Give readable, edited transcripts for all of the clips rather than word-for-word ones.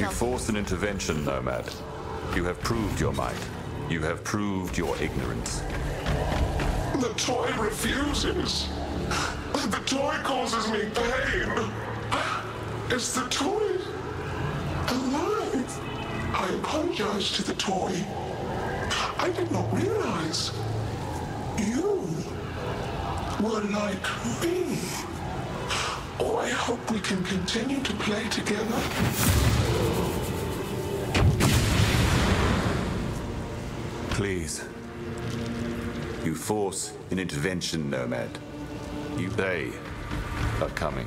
You force an intervention, Nomad. You have proved your might. You have proved your ignorance. The toy refuses. The toy causes me pain. Is the toy alive? I apologize to the toy. I did not realize you were like me. Oh, I hope we can continue to play together. Please. You force an intervention, Nomad. They are coming.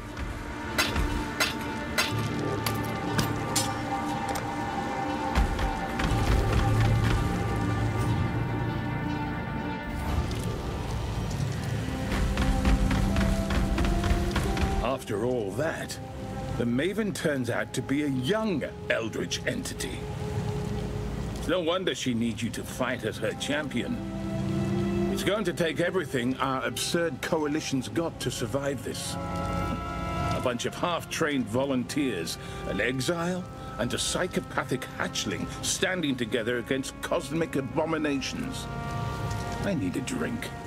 After all that, the Maven turns out to be a young eldritch entity. It's no wonder she needs you to fight as her champion. It's going to take everything our absurd coalition's got to survive this. A bunch of half-trained volunteers, an exile, and a psychopathic hatchling standing together against cosmic abominations. I need a drink.